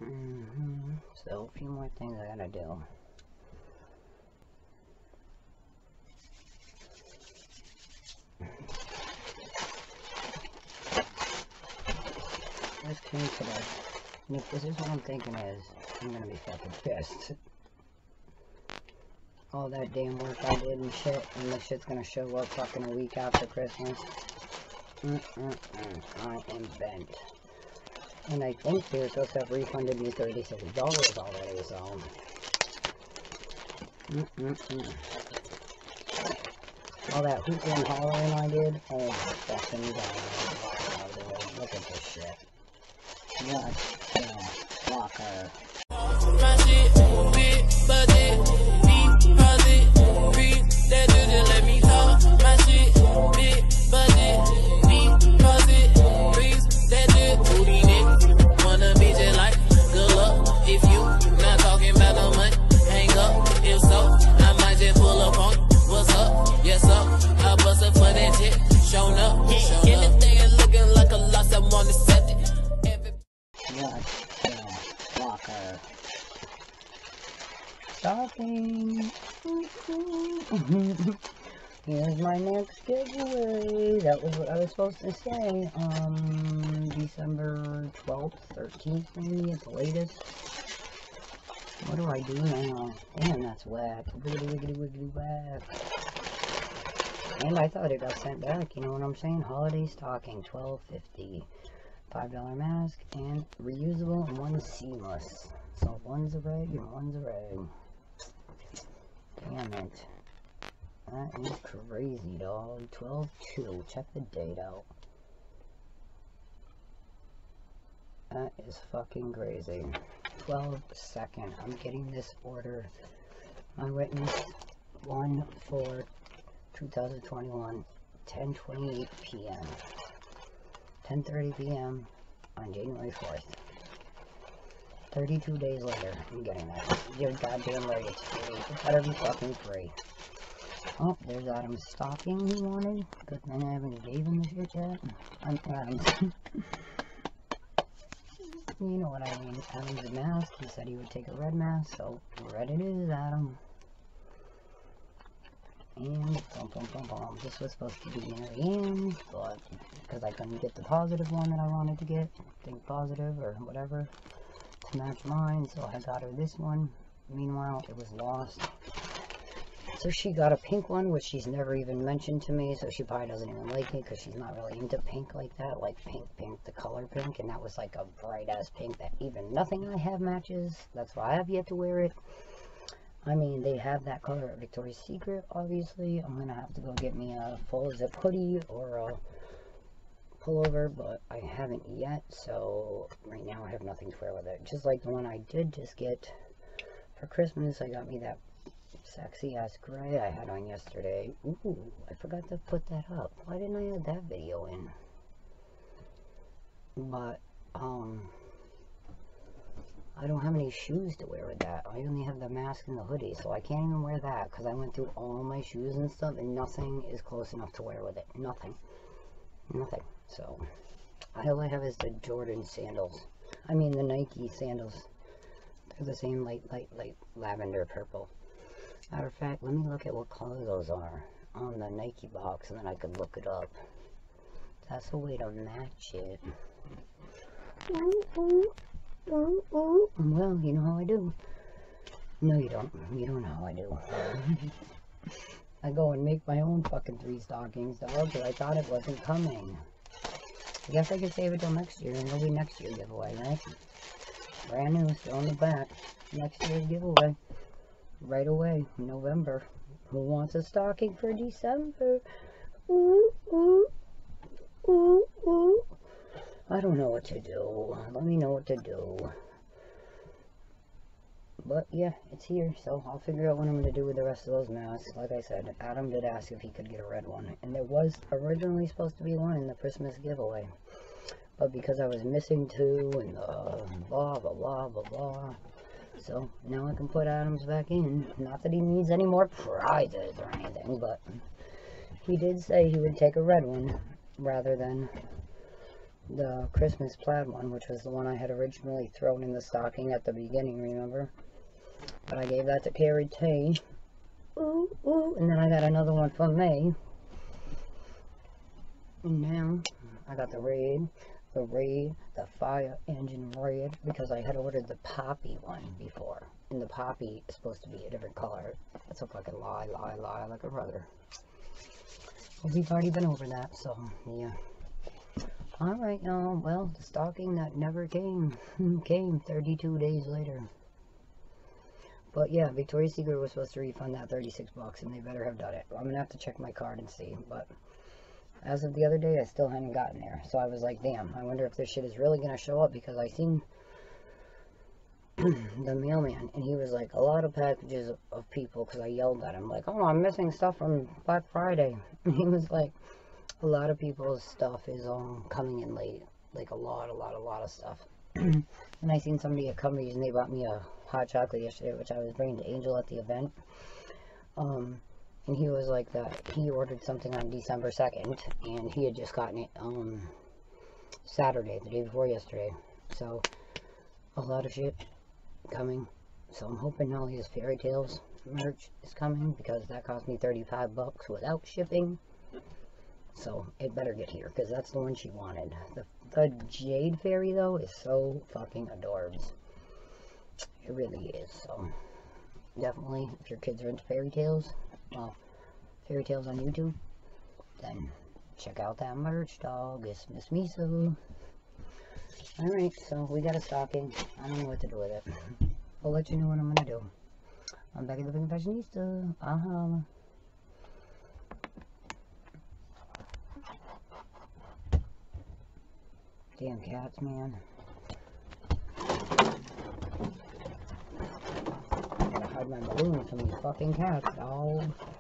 So, a few more things I gotta do. This came today. Nick, this is what I'm thinking is, I'm gonna be fucking pissed. All that damn work I did and shit, and this shit's gonna show up fucking a week after Christmas. I am bent. And I think they were supposed to have refunded me $36 already, so... All that hooping and hollering I did, oh my fucking god. Look at this shit. What the fucker? My shit, big budget, deposit, free, that just let me talk. My shit, big budget, deposit, free, that just booty nigga. Wanna be just like, good luck, if you not talking about the money, hang up, if so, I might just pull up on you. What's up? Yes up, I bust up for that shit, shown up, anything is looking like a loss, I want to accept it. What the fucker? Stocking. Here's my next giveaway. That was what I was supposed to say. December 12th, 13th maybe at the latest. What do I do now? Damn, that's whack. Wiggity wiggity wiggity whack. And I thought it got sent back, you know what I'm saying? Holiday stocking, $12.50. $5 mask, and reusable, and one's seamless. So one's a reg, and one's a reg. Damn it. That is crazy, dog. 12/2. Check the date out. That is fucking crazy. 12/2. I'm getting this order. My witness 1/4/2021, 10:28 p.m. 10:30 p.m. on January 4th. 32 days later, I'm getting that. You're goddamn right, it's free. It better be fucking free. Oh, there's Adam's stocking he wanted. Good thing I haven't gave him the shit yet. I'm Adam's. You know what I mean. Adam's mask. He said he would take a red mask, so red it is, Adam. And this was supposed to be near the end, but because I couldn't get the positive one that I wanted to get, think positive or whatever, to match mine, so I got her this one. Meanwhile, it was lost. So she got a pink one, which she's never even mentioned to me, so she probably doesn't even like it, because she's not really into pink like that, like pink, the color pink, and that was like a bright-ass pink that even nothing I have matches. That's why I have yet to wear it. I mean, they have that color at Victoria's Secret, obviously. I'm going to have to go get me a full zip hoodie or a pullover, but I haven't yet, so right now I have nothing to wear with it. Just like the one I did just get for Christmas, I got me that sexy-ass gray I had on yesterday. Ooh, I forgot to put that up. Why didn't I add that video in? But, I don't have any shoes to wear with that. I only have the mask and the hoodie, so I can't even wear that because I went through all my shoes and stuff, and nothing is close enough to wear with it. Nothing. So, all I have is the Jordan sandals. I mean, the Nike sandals. They're the same light lavender purple. Matter of fact, let me look at what color those are on the Nike box, and then I could look it up. That's a way to match it. Well, you know how I do. No, you don't. You don't know how I do. I go and make my own fucking 3 stockings, dog, because I thought it wasn't coming. I guess I could save it till next year, and it'll be next year's giveaway, right? Brand new, still in the back. Next year's giveaway. Right away, November. Who wants a stocking for December? Ooh, ooh, ooh, ooh. I don't know what to do. Let me know what to do. But yeah, it's here, so I'll figure out what I'm going to do with the rest of those masks. Like I said, Adam did ask if he could get a red one, and there was originally supposed to be one in the Christmas giveaway. But because I was missing 2 and blah, blah, blah, blah, blah. So now I can put Adam's back in. Not that he needs any more prizes or anything, but he did say he would take a red one rather than the Christmas plaid one, which was the one I had originally thrown in the stocking at the beginning, remember? But I gave that to Carrie T. Ooh, ooh. And then I got another one from May. And now I got the red, the fire engine red, because I had ordered the poppy one before. And the poppy is supposed to be a different color. That's a fucking lie, like a brother. Well, we've already been over that, so yeah. Alright, y'all. Well, the stocking that never came, came 32 days later. But yeah, Victoria's Secret was supposed to refund that 36 bucks, and they better have done it. I'm gonna have to check my card and see, but as of the other day, I still hadn't gotten there. So I was like, damn, I wonder if this shit is really gonna show up, because I seen the mailman, and he was like, a lot of packages of people, because I yelled at him, like, oh, I'm missing stuff from Black Friday. And he was like, a lot of people's stuff is coming in late, like a lot of stuff. And I seen somebody at Cumbies, and they bought me a hot chocolate yesterday, which I was bringing to Angel at the event. And he was like that he ordered something on December 2nd, and he had just gotten it Saturday, the day before yesterday. So a lot of shit coming. So I'm hoping all his Fairy Tales merch is coming, because that cost me 35 bucks without shipping. So it better get here, because that's the one she wanted. The Jade Fairy, though, is so fucking adorbs. It really is. So definitely, if your kids are into fairy tales, well, fairy tales on YouTube, then check out that merch, dog. It's Miss Miso. Alright, so we got a stocking. I don't know what to do with it. I'll let you know what I'm gonna do. I'm Becky the Big Fashionista. Damn cats, man. Gotta hide my balloons from these fucking cats, dog.